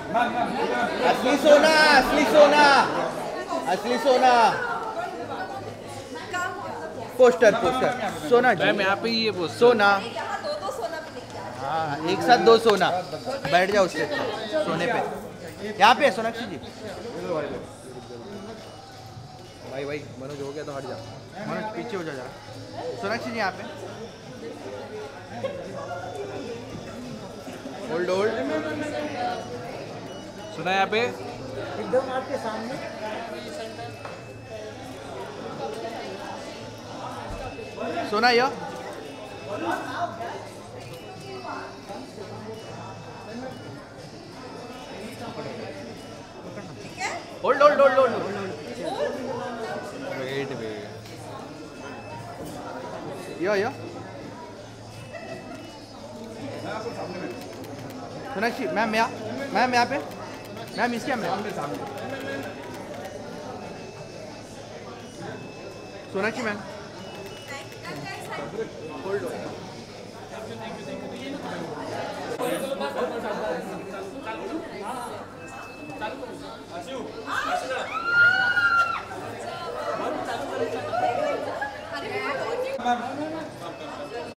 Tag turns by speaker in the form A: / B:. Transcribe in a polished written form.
A: असली सोना, असली सोना, असली सोना। पोस्टर पोस्टर सोना जी।
B: मैम यहाँ पे ये पोस्टर
A: सोना।
C: दो सोना भी लेके आ।
A: हाँ एक साथ 2 सोना। बैठ जाओ उसके सोने पे। यहाँ पे सोनाक्षी जी। भाई भाई मनोज हो गया तो हट जा। मनोज पीछे हो जा जरा। सोनाक्षी जी यहाँ पे। Hold hold.
B: सुना यहाँ पे।
A: एकदम आपके सामने। Sona yo. Hold hold hold hold.
B: Wait wait.
A: Yo yo. Sonakshi ma'am यहाँ पे। मैम इसके मैम सोनाक्षी मैम।